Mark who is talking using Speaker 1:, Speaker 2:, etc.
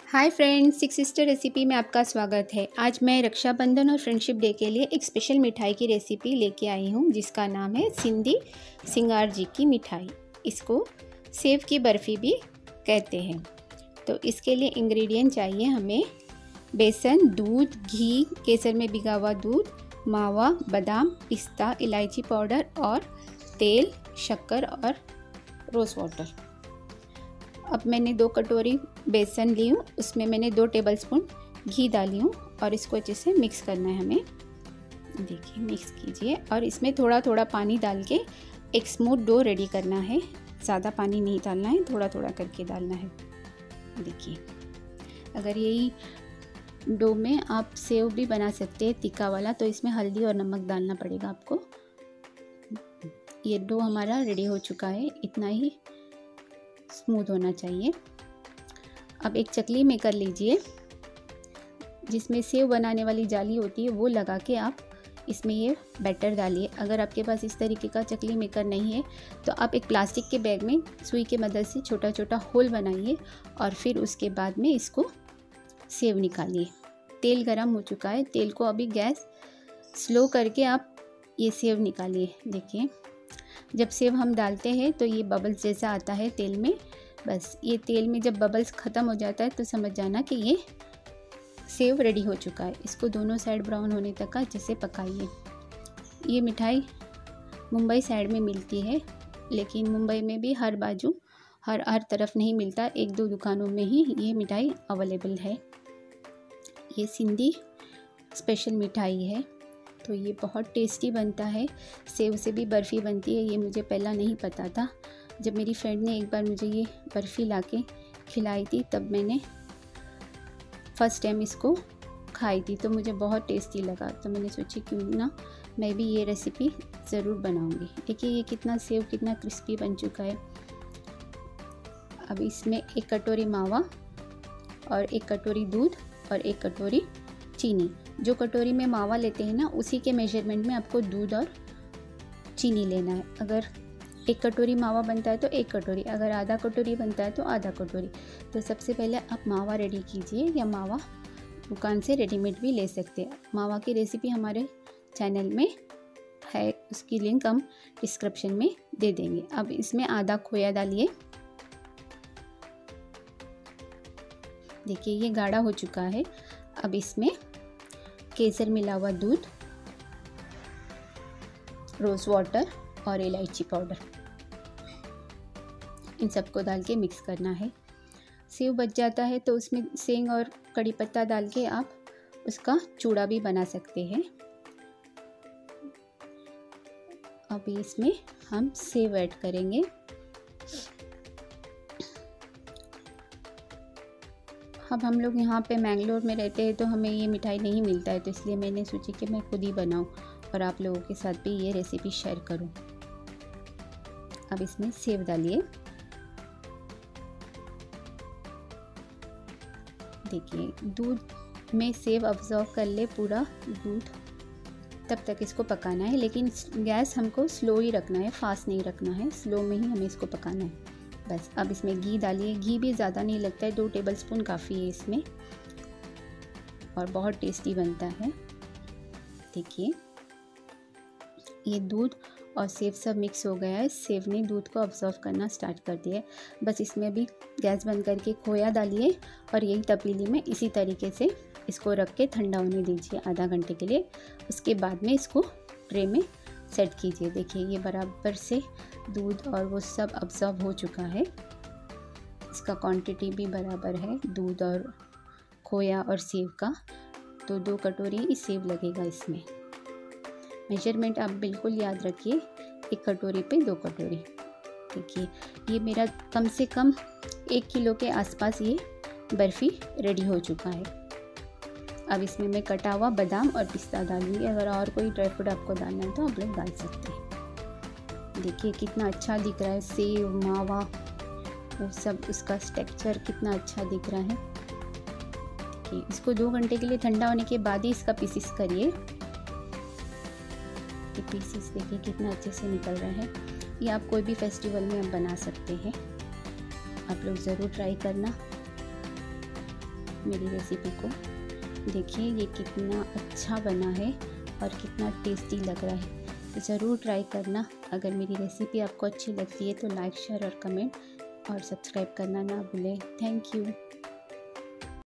Speaker 1: हाय friends, six sister recipe में आपका स्वागत है। आज मैं रक्षाबंधन और फ्रेंडशिप डे के लिए एक स्पेशल मिठाई की रेसिपी लेके आई हूँ जिसका नाम है सिंधी सिंगार जी की मिठाई। इसको सेव की बर्फ़ी भी कहते हैं। तो इसके लिए इंग्रेडिएंट चाहिए हमें बेसन, दूध, घी, केसर में भिगा हुआ दूध, मावा, बादाम, पिस्ता, इलायची पाउडर और तेल, शक्कर और रोज़ वाटर। अब मैंने 2 कटोरी बेसन ली हूँ, उसमें मैंने 2 टेबलस्पून घी डाली हूँ और इसको अच्छे से मिक्स करना है हमें। देखिए, मिक्स कीजिए और इसमें थोड़ा थोड़ा पानी डाल के एक स्मूथ डो रेडी करना है। ज़्यादा पानी नहीं डालना है, थोड़ा थोड़ा करके डालना है। देखिए, अगर यही डो में आप सेव भी बना सकते हैं तीखा वाला, तो इसमें हल्दी और नमक डालना पड़ेगा आपको। ये डो हमारा रेडी हो चुका है, इतना ही स्मूथ होना चाहिए। अब एक चकली मेकर लीजिए, जिसमें सेव बनाने वाली जाली होती है वो लगा के आप इसमें ये बैटर डालिए। अगर आपके पास इस तरीके का चकली मेकर नहीं है तो आप एक प्लास्टिक के बैग में सुई की मदद से छोटा छोटा होल बनाइए और फिर उसके बाद में इसको सेव निकालिए। तेल गरम हो चुका है, तेल को अभी गैस स्लो करके आप ये सेव निकालिए। देखिए, जब सेव हम डालते हैं तो ये बबल्स जैसा आता है तेल में। बस ये तेल में जब बबल्स ख़त्म हो जाता है तो समझ जाना कि ये सेव रेडी हो चुका है। इसको दोनों साइड ब्राउन होने तक का अच्छे से पकाइए। ये मिठाई मुंबई साइड में मिलती है, लेकिन मुंबई में भी हर बाजू हर तरफ नहीं मिलता, 1-2 दुकानों में ही ये मिठाई अवेलेबल है। ये सिंधी स्पेशल मिठाई है, तो ये बहुत टेस्टी बनता है। सेव से भी बर्फ़ी बनती है, ये मुझे पहला नहीं पता था। जब मेरी फ्रेंड ने एक बार मुझे ये बर्फ़ी लाके खिलाई थी तब मैंने फ़र्स्ट टाइम इसको खाई थी, तो मुझे बहुत टेस्टी लगा। तो मैंने सोची क्यों ना मैं भी ये रेसिपी ज़रूर बनाऊंगी। देखिए, ये कितना सेव कितना क्रिस्पी बन चुका है। अब इसमें 1 कटोरी मावा और 1 कटोरी दूध और 1 कटोरी चीनी। जो कटोरी में मावा लेते हैं ना, उसी के मेजरमेंट में आपको दूध और चीनी लेना है। अगर 1 कटोरी मावा बनता है तो 1 कटोरी, अगर आधा कटोरी बनता है तो आधा कटोरी। तो सबसे पहले आप मावा रेडी कीजिए, या मावा दुकान से रेडीमेड भी ले सकते हैं। मावा की रेसिपी हमारे चैनल में है, उसकी लिंक हम डिस्क्रिप्शन में दे देंगे। अब इसमें आधा खोया डालिए। देखिए, ये गाढ़ा हो चुका है। अब इसमें केसर मिला हुआ दूध, रोज़ वाटर और इलायची पाउडर, इन सबको डाल के मिक्स करना है। सेव बच जाता है तो उसमें सेंग और कड़ी पत्ता डाल के आप उसका चूड़ा भी बना सकते हैं। अभी इसमें हम सेव ऐड करेंगे। अब हम लोग यहाँ पे मैंगलोर में रहते हैं तो हमें ये मिठाई नहीं मिलता है, तो इसलिए मैंने सोची कि मैं खुद ही बनाऊँ और आप लोगों के साथ भी ये रेसिपी शेयर करूँ। अब इसमें सेव डालिए। देखिए, दूध में सेव अब्जॉर्व कर ले पूरा दूध, तब तक इसको पकाना है। लेकिन गैस हमको स्लो ही रखना है, फास्ट नहीं रखना है, स्लो में ही हमें इसको पकाना है। बस अब इसमें घी डालिए। घी भी ज़्यादा नहीं लगता है, 2 टेबलस्पून काफ़ी है इसमें, और बहुत टेस्टी बनता है। देखिए, ये दूध और सेव सब मिक्स हो गया है। सेव ने दूध को अब्जॉर्व करना स्टार्ट कर दिया है। बस इसमें भी गैस बंद करके खोया डालिए और यही तपेली में इसी तरीके से इसको रख के ठंडा होने दीजिए आधा घंटे के लिए। उसके बाद में इसको ट्रे में सेट कीजिए। देखिए, ये बराबर से दूध और वो सब अब्जॉर्व हो चुका है। इसका क्वांटिटी भी बराबर है दूध और खोया और सेव का, तो 2 कटोरी ही सेव लगेगा इसमें। मेजरमेंट आप बिल्कुल याद रखिए, 1 कटोरी पे 2 कटोरी। देखिए, ये मेरा कम से कम 1 किलो के आसपास ये बर्फ़ी रेडी हो चुका है। अब इसमें मैं कटा हुआ बादाम और पिस्ता डालूंगी। अगर और कोई ड्राई फ्रूट आपको डालना है तो आप लोग डाल सकते हैं। देखिए, कितना अच्छा दिख रहा है, सेव, मावा, वो सब, उसका टेक्सचर कितना अच्छा दिख रहा है। देखिए, इसको 2 घंटे के लिए ठंडा होने के बाद ही इसका पीसेस करिए। ये पीसेस देखिए कितना अच्छे से निकल रहा है। ये आप कोई भी फेस्टिवल में आप बना सकते हैं, आप लोग ज़रूर ट्राई करना। मेरी रेसिपी को। देखिए ये कितना अच्छा बना है और कितना टेस्टी लग रहा है। तो ज़रूर ट्राई करना। अगर मेरी रेसिपी आपको अच्छी लगती है तो लाइक, शेयर और कमेंट और सब्सक्राइब करना ना भूलें। Thank you.